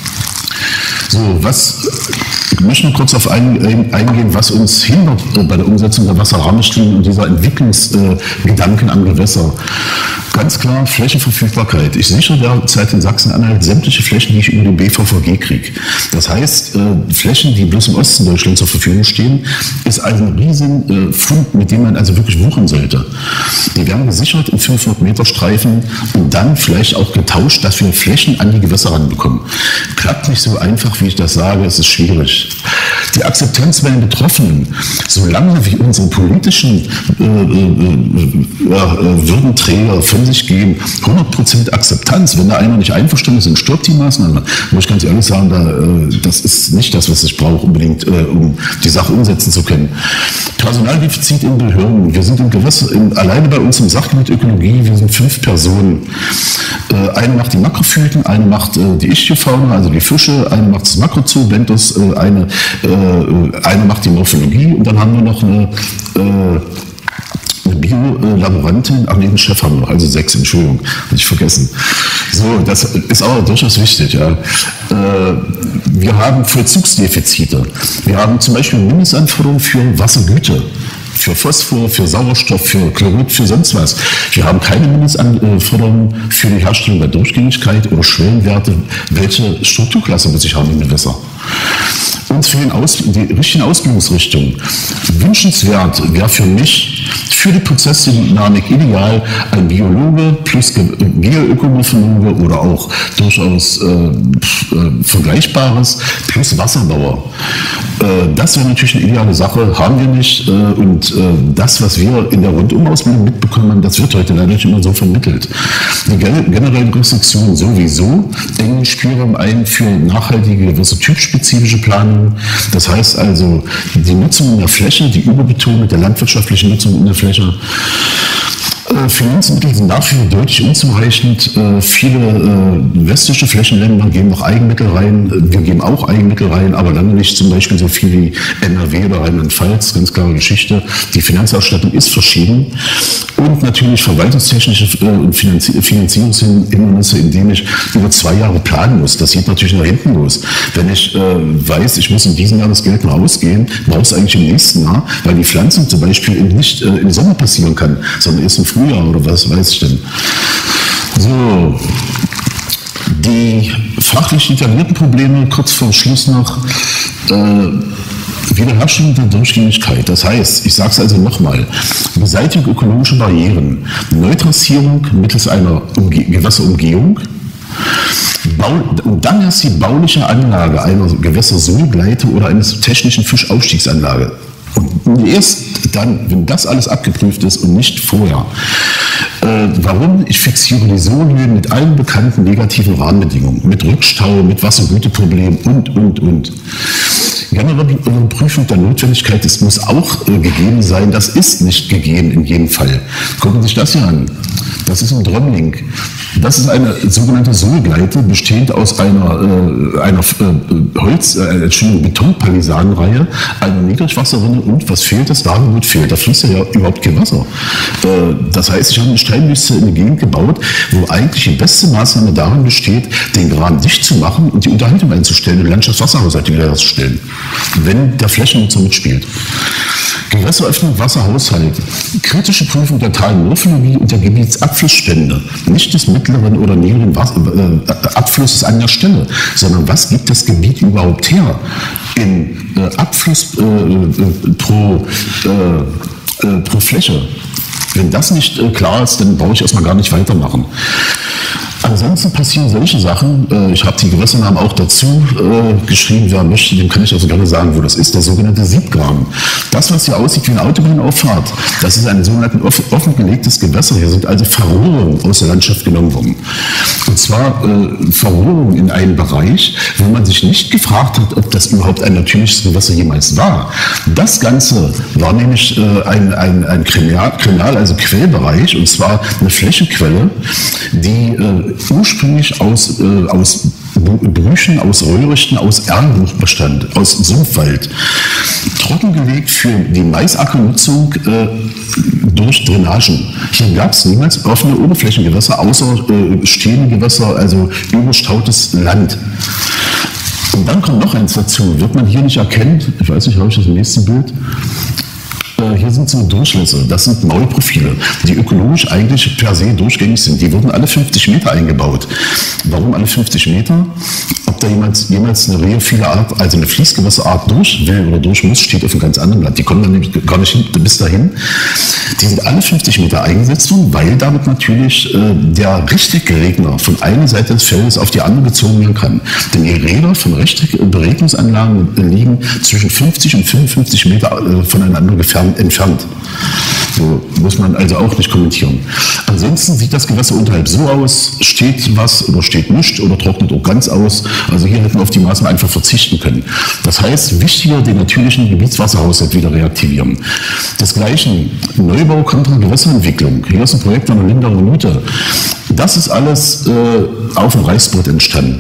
So, was, ich möchte nur kurz auf ein, eingehen, was uns hindert äh, bei der Umsetzung der Wasserrahmenrichtlinie und dieser Entwicklungsgedanken äh, am Gewässer. Ganz klar, Flächenverfügbarkeit. Ich sichere derzeit in Sachsen-Anhalt sämtliche Flächen, die ich über den B V V G kriege. Das heißt, äh, Flächen, die bloß im Osten Deutschlands zur Verfügung stehen, ist also ein riesen äh, Fund, mit dem man also wirklich wuchern sollte. Die werden gesichert in fünfhundert Meter Streifen und dann vielleicht auch getauscht, dass wir Flächen an die Gewässer ranbekommen. Klappt nicht so einfach, wie ich das sage, es ist schwierig. Die Akzeptanz bei den Betroffenen, solange wie unsere politischen äh, äh, äh, Würdenträger von sich geben, hundert Prozent Akzeptanz, wenn da einer nicht einverstanden ist, dann stoppt die Maßnahme. Muss ich ganz ehrlich sagen, da, äh, das ist nicht das, was ich brauche unbedingt, äh, um die Sache umsetzen zu können. Personaldefizit in Behörden. Wir sind im Gewässer, in, alleine bei uns im Sachgebiet Ökologie, wir sind fünf Personen. Äh, eine macht die Makrophyten, eine macht äh, die Ichtiofauna, also die Fische, eine macht das Makrozoo, Bentos, äh, eine, äh, eine macht die Morphologie und dann haben wir noch eine äh, eine Biolaborantin, ach nee, einen Chef haben wir noch, also sechs, Entschuldigung, hatte ich vergessen. So, das ist aber durchaus wichtig. Ja. Äh, wir haben Vollzugsdefizite. Wir haben zum Beispiel Mindestanforderungen für Wassergüte, für Phosphor, für Sauerstoff, für Chlorid, für sonst was. Wir haben keine Mindestanforderungen für die Herstellung der Durchgängigkeit oder Schwellenwerte, welche Strukturklasse muss ich haben im Gewässer. Uns fehlen Aus, die richtigen Ausbildungsrichtungen. Wünschenswert wäre für mich, für die Prozessdynamik ideal, ein Biologe plus Geoökomorphologe oder auch durchaus äh, äh, Vergleichbares plus Wasserbauer. Äh, das wäre natürlich eine ideale Sache, haben wir nicht. Äh, und äh, das, was wir in der Rundumausbildung mitbekommen haben, das wird heute leider nicht immer so vermittelt. Die generellen Restriktionen sowieso engen Spielraum ein für nachhaltige gewisse Typsprache. flächenspezifische Planung. Das heißt also, die Nutzung in der Fläche, die Überbetonung der landwirtschaftlichen Nutzung in der Fläche. Finanzmittel sind dafür deutlich unzureichend. Viele westliche Flächenländer geben noch Eigenmittel rein. Wir geben auch Eigenmittel rein, aber lange nicht zum Beispiel so viel wie N R W oder Rheinland-Pfalz. Ganz klare Geschichte. Die Finanzausstattung ist verschieden. Und natürlich verwaltungstechnische und Finanzierungshindernisse, indem ich über zwei Jahre planen muss. Das geht natürlich nach hinten los. Wenn ich äh, weiß, ich muss in diesem Jahr das Geld noch ausgeben, brauche ich es eigentlich im nächsten Jahr, weil die Pflanzung zum Beispiel nicht äh, im Sommer passieren kann, sondern erst im Frühjahr oder was weiß ich denn. So, die fachlich detaillierten Probleme, kurz vor Schluss noch, äh, Wiederherstellung der Durchgängigkeit. Das heißt, ich sage es also nochmal, Beseitigung ökologischer Barrieren, Neutrassierung mittels einer Umge- Gewässerumgehung, Bau, und dann erst die bauliche Anlage einer Gewässersohlgleite oder eines technischen Fischaufstiegsanlage. Und erst dann, wenn das alles abgeprüft ist und nicht vorher. Äh, warum? Ich fixiere die Sohlhöhen mit allen bekannten negativen Rahmenbedingungen, mit Rückstau, mit Wassergüteproblemen und, und, und. Generelle Prüfung der Notwendigkeit, das muss auch äh, gegeben sein. Das ist nicht gegeben in jedem Fall. Gucken Sie sich das hier an. Das ist ein Drömmling. Das ist eine sogenannte Sohlgleite, bestehend aus einer, äh, einer äh, Holz, äh, Entschuldigung, Betonpalisadenreihe, einer Niedrigwasserrinne und was fehlt? Das Lagengut fehlt. Da fließt ja überhaupt kein Wasser. Äh, das heißt, ich habe eine Steinwüste in die Gegend gebaut, wo eigentlich die beste Maßnahme darin besteht, den Graben dicht zu machen und die Unterhaltung einzustellen und Landschaftswasserhaushalte wiederherzustellen, wenn der Flächennutzer mitspielt. Gewässeröffnung, Wasserhaushalt, kritische Prüfung der Talmorphologie und der Gebietsabflussstände, nicht des mittleren oder niedrigen Wasser, äh, Abflusses an der Stelle, sondern was gibt das Gebiet überhaupt her in äh, Abfluss äh, äh, pro, äh, äh, pro Fläche. Wenn das nicht äh, klar ist, dann brauche ich erstmal gar nicht weitermachen. Ansonsten passieren solche Sachen, äh, ich habe die Gewässernamen auch dazu äh, geschrieben, wer möchte, dem kann ich also gerne sagen, wo das ist, der sogenannte Siebgraben. Das, was hier aussieht wie eine Autobahnauffahrt, das ist ein sogenanntes off offengelegtes Gewässer. Hier sind also Verrohrungen aus der Landschaft genommen worden. Und zwar äh, Verrohrungen in einem Bereich, wo man sich nicht gefragt hat, ob das überhaupt ein natürliches Gewässer jemals war. Das Ganze war nämlich äh, ein, ein, ein Kriminal, Kriminal, also Quellbereich, und zwar eine Flächenquelle, die äh, ursprünglich aus, äh, aus Brüchen, aus Röhrichten, aus Erlenbuch bestand, aus Sumpfwald. Trockengelegt für die Maisackernnutzung äh, durch Drainagen. Hier gab es niemals offene Oberflächengewässer, außer äh, stehende Gewässer, also überstautes Land. Und dann kommt noch eins dazu, wird man hier nicht erkennen, ich weiß nicht, habe ich das nächste Bild? Hier sind so Durchlässe, das sind Maulprofile, die ökologisch eigentlich per se durchgängig sind. Die wurden alle fünfzig Meter eingebaut. Warum alle fünfzig Meter? Ob da jemals, jemals eine rheophile Art, also eine Fließgewässerart durch will oder durch muss, steht auf einem ganz anderen Blatt. Die kommen dann nämlich gar nicht hin, bis dahin. Die sind alle fünfzig Meter eingesetzt worden, weil damit natürlich äh, der Rechteckregner von einer Seite des Feldes auf die andere gezogen werden kann. Denn die Räder von Rechteckberegnungsanlagen liegen zwischen fünfzig und fünfundfünfzig Meter äh, voneinander gefärbt entfernt. So muss man also auch nicht kommentieren. Ansonsten sieht das Gewässer unterhalb so aus, steht was oder steht nichts oder trocknet auch ganz aus. Also hier hätten wir auf die Maßnahmen einfach verzichten können. Das heißt, wichtiger, den natürlichen Gebietswasserhaushalt wieder reaktivieren. Desgleichen Neubau kontra Gewässerentwicklung. Hier ist ein Projekt an der Lindaer Minute. Das ist alles äh, auf dem Reißbrett entstanden.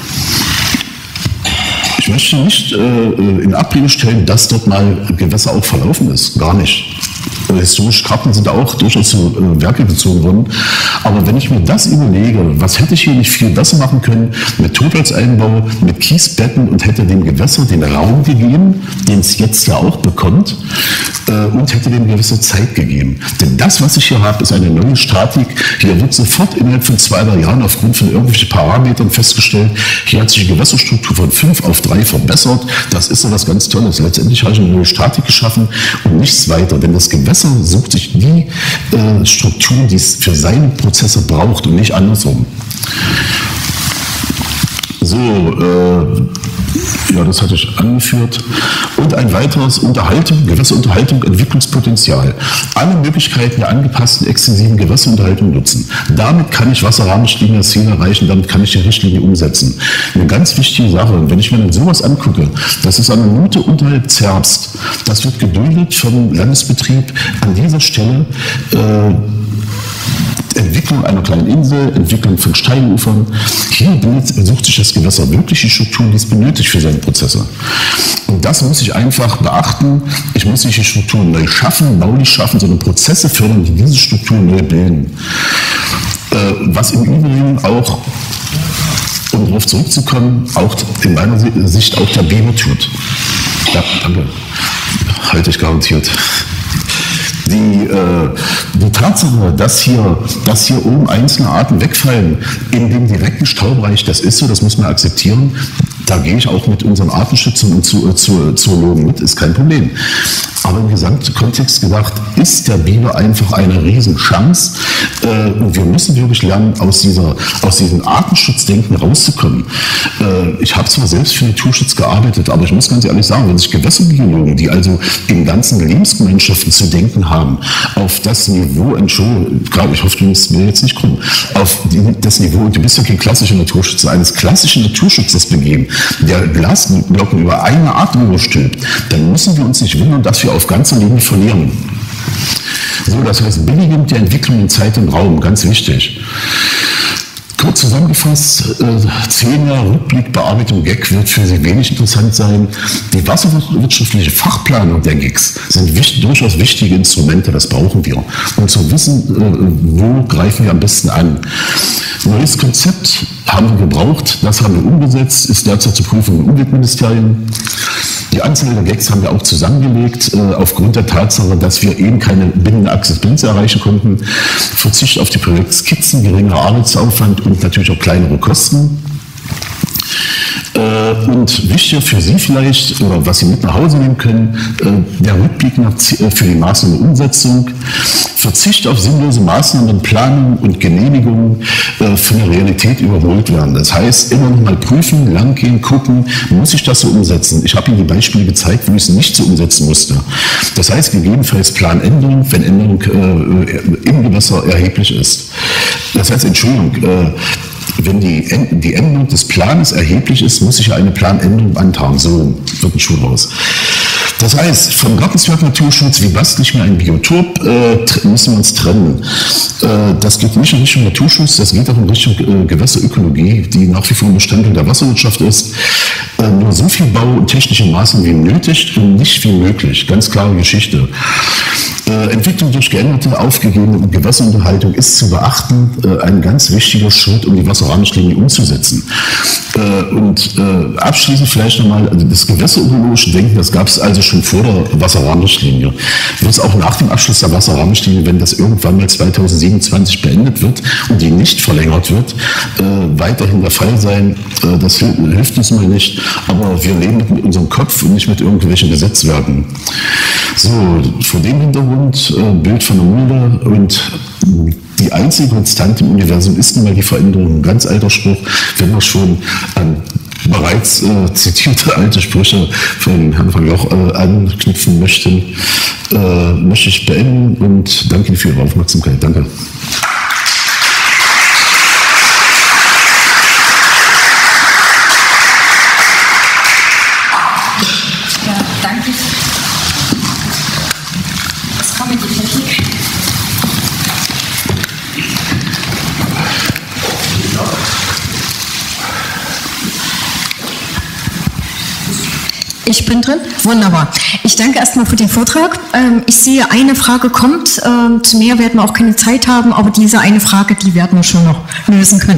Ich möchte nicht äh, in Abrede stellen, dass dort mal Gewässer auch verlaufen ist. Gar nicht. Historische Karten sind auch durchaus zu äh, Werke gezogen worden. Aber wenn ich mir das überlege, was hätte ich hier nicht viel besser machen können mit Totholzeinbau, mit Kiesbetten und hätte dem Gewässer den Raum gegeben, den es jetzt ja auch bekommt, äh, und hätte dem Gewässer Zeit gegeben. Denn das, was ich hier habe, ist eine neue Statik. Hier wird sofort innerhalb von zwei, drei Jahren aufgrund von irgendwelchen Parametern festgestellt, hier hat sich die Gewässerstruktur von fünf auf drei verbessert. Das ist so was ganz Tolles. Letztendlich habe ich eine neue Statik geschaffen und nichts weiter. Denn das Gewässer sucht sich die äh, Strukturen, die es für seine Prozesse braucht und nicht andersrum. So, äh, ja, das hatte ich angeführt. Und ein weiteres, Unterhaltung, Gewässerunterhaltung, Entwicklungspotenzial. Alle Möglichkeiten der angepassten extensiven Gewässerunterhaltung nutzen. Damit kann ich Wasserrahmenrichtlinie-Ziele erreichen, damit kann ich die Richtlinie umsetzen. Eine ganz wichtige Sache, wenn ich mir dann sowas angucke, das ist eine Minute unterhalb Zerbst. Das wird geduldet vom Landesbetrieb an dieser Stelle. Äh, Entwicklung einer kleinen Insel, Entwicklung von Steinufern. Hier sucht sich das Gewässer wirklich die Strukturen, die es benötigt für seine Prozesse. Und das muss ich einfach beachten. Ich muss nicht die Strukturen neu schaffen, baulich schaffen, sondern Prozesse fördern, die diese Strukturen neu bilden. Äh, was im Übrigen auch, um darauf zurückzukommen, auch in meiner Sicht auch der B I M tut. Ja, danke. Halte ich garantiert. Die, äh, die Tatsache, dass hier, dass hier oben einzelne Arten wegfallen in dem direkten Staubereich, das ist so, das muss man akzeptieren. Da gehe ich auch mit unseren Artenschützern und zu, äh, zu, Zoologen mit, ist kein Problem. Aber im Gesamtkontext gedacht, ist der Biber einfach eine Riesenchance. Äh, und wir müssen wirklich lernen, aus, dieser, aus diesem Artenschutzdenken rauszukommen. Äh, ich habe zwar selbst für Naturschutz gearbeitet, aber ich muss ganz ehrlich sagen, wenn sich Gewässerbiologen, die also in ganzen Lebensgemeinschaften zu denken haben, auf das Niveau, Entschuldigung, ich hoffe, du musst mir jetzt nicht kommen, auf die, das Niveau, und du bist ja kein klassischer Naturschützer, eines klassischen Naturschutzes begeben, der Glasglocken über eine Art überstülpt, dann müssen wir uns nicht wundern, dass wir auf ganzer Linie verlieren. So, das heißt, Billigung der Entwicklung in Zeit und Raum, ganz wichtig. Kurz zusammengefasst, äh, zehn Jahre Rückblick, Bearbeitung G E C wird für Sie wenig interessant sein. Die wasserwirtschaftliche Fachplanung der G E Cs sind wichtig, durchaus wichtige Instrumente, das brauchen wir, um zu wissen, äh, wo greifen wir am besten an. Neues Konzept haben wir gebraucht, das haben wir umgesetzt, ist derzeit zur Prüfung im Umweltministerium. Die Anzahl der G E Cs haben wir auch zusammengelegt, äh, aufgrund der Tatsache, dass wir eben keine Binnenakzeptanz erreichen konnten. Verzicht auf die Projektskizzen, geringerer Arbeitsaufwand und natürlich auch kleinere Kosten. Äh, und wichtiger für Sie vielleicht, oder was Sie mit nach Hause nehmen können, äh, der Rückblick nach, äh, für die Maßnahmenumsetzung. Verzicht auf sinnlose Maßnahmen, Planung und Genehmigung äh, von der Realität überholt werden. Das heißt, immer noch mal prüfen, langgehen, gucken, muss ich das so umsetzen? Ich habe Ihnen die Beispiele gezeigt, wo ich es nicht so umsetzen musste. Das heißt, gegebenenfalls Planänderung, wenn Änderung äh, im Gewässer erheblich ist. Das heißt, Entschuldigung, äh, wenn die, die Änderung des Planes erheblich ist, muss ich eine Planänderung beantragen. So wird ein Schuh raus. Das heißt, vom Gartenzwerg Naturschutz, wie bastel ich mir ein Biotop, äh, müssen wir uns trennen. Äh, das geht nicht in Richtung Naturschutz, das geht auch in Richtung äh, Gewässerökologie, die nach wie vor ein Bestandteil der Wasserwirtschaft ist. Äh, nur so viel Bau- und technische Maßnahmen wie nötig und nicht wie möglich. Ganz klare Geschichte. Äh, Entwicklung durch geänderte, aufgegebene Gewässerunterhaltung ist zu beachten, äh, ein ganz wichtiger Schritt, um die Wasserrahmenrichtlinie umzusetzen. Äh, und äh, abschließend vielleicht nochmal, also das gewässerökologische Denken, das gab es also schon vor der Wasserrahmenrichtlinie. Wird es auch nach dem Abschluss der Wasserrahmenrichtlinie, wenn das irgendwann mal zweitausendsiebenundzwanzig beendet wird und die nicht verlängert wird, äh, weiterhin der Fall sein. Äh, das hilft uns mal nicht, aber wir leben mit unserem Kopf und nicht mit irgendwelchen Gesetzwerken. So, vor dem Hintergrund äh, Bild von der Mulde und die einzige Konstante im Universum ist nun mal die Veränderung. Ein ganz alter Spruch, wenn wir schon an bereits äh, zitierte alte Sprüche von Herrn van Gogh äh, anknüpfen möchten, äh, möchte ich beenden und danke Ihnen für Ihre Aufmerksamkeit. Danke. Ich bin drin? Wunderbar. Ich danke erstmal für den Vortrag. Ich sehe, eine Frage kommt. Zu mehr werden wir auch keine Zeit haben, aber diese eine Frage, die werden wir schon noch lösen können.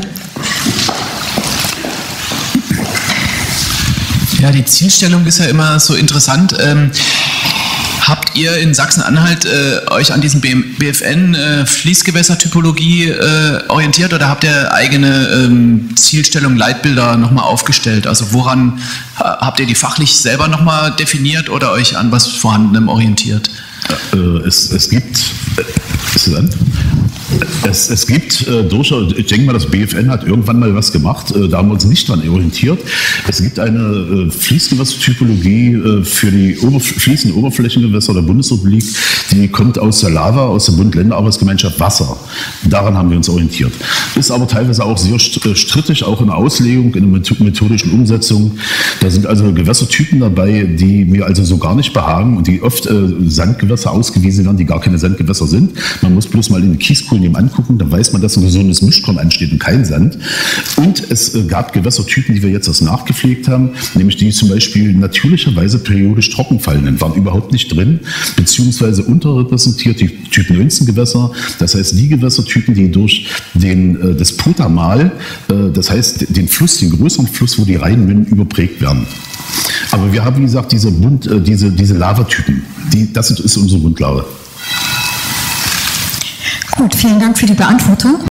Ja, die Zielstellung ist ja immer so interessant. Ähm, habt ihr in Sachsen-Anhalt äh, euch an diesem B F N äh, Fließgewässertypologie äh, orientiert oder habt ihr eigene ähm, Zielstellung, Leitbilder nochmal aufgestellt? Also woran äh, habt ihr die fachlich selber nochmal definiert oder euch an was Vorhandenem orientiert? Äh, es, es gibt... Ist es an? Es, es gibt äh, durchaus, ich denke mal, das B F N hat irgendwann mal was gemacht, äh, da haben wir uns nicht dran orientiert. Es gibt eine äh, Fließgewässertypologie äh, für die Oberf fließenden Oberflächengewässer der Bundesrepublik, die kommt aus der Lava, aus der Bund-Länder-Arbeitsgemeinschaft Wasser. Daran haben wir uns orientiert. Ist aber teilweise auch sehr strittig, auch in der Auslegung, in der methodischen Umsetzung. Da sind also Gewässertypen dabei, die mir also so gar nicht behagen und die oft äh, Sandgewässer ausgewiesen werden, die gar keine Sandgewässer sind. Man muss bloß mal in die Kieskuhlen angucken, dann weiß man, dass ein gesundes Mischkorn ansteht und kein Sand. Und es äh, gab Gewässertypen, die wir jetzt erst nachgepflegt haben, nämlich die zum Beispiel natürlicherweise periodisch trocken fallen, waren überhaupt nicht drin, beziehungsweise unterrepräsentiert die Typ neunzehn Gewässer, das heißt die Gewässertypen, die durch den, äh, das Potamal, äh, das heißt den Fluss, den größeren Fluss, wo die Rhein münden, überprägt werden. Aber wir haben, wie gesagt, diese, Bund, äh, diese, diese Lavatypen, die, das ist unsere Grundlage. Gut, vielen Dank für die Beantwortung.